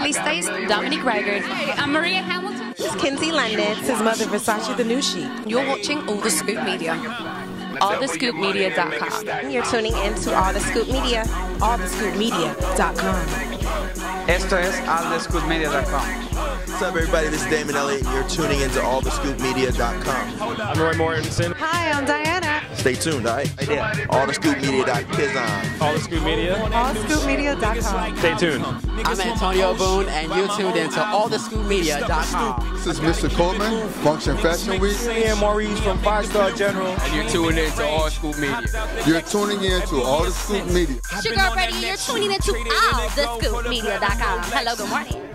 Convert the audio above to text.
Annaliese Dayes, Dominique Reighard. Hey, I'm Maria Hamilton. This is Kinsey London. This is Mutha Versacci, the Nu Chic. You're watching All the Scoop Media. AllTheScoopMedia.com. You're tuning into All the Scoop Media. AllTheScoopMedia.com. Esto es AllTheScoopMedia.com. What's up, everybody? This is Damon Elliott, and you're tuning into AllTheScoopMedia.com. I'm Roy Mortensen. Hi, I'm Diana. Stay tuned, all right? Yeah. AllTheScoopMedia.com. All the Scoop Media. AllTheScoopMedia.com. Stay tuned. I'm Antonio Boone, and you tuned into AllTheScoopMedia.com. This is Mr. Coleman, Function Fashion Week. And Maurice from 5-Star General. And you're tuning into All Scoop Media. You're tuning in to All the Scoop Media. It's your girl Brady, and you're tuning into AllTheScoopMedia.com. Hello, good morning.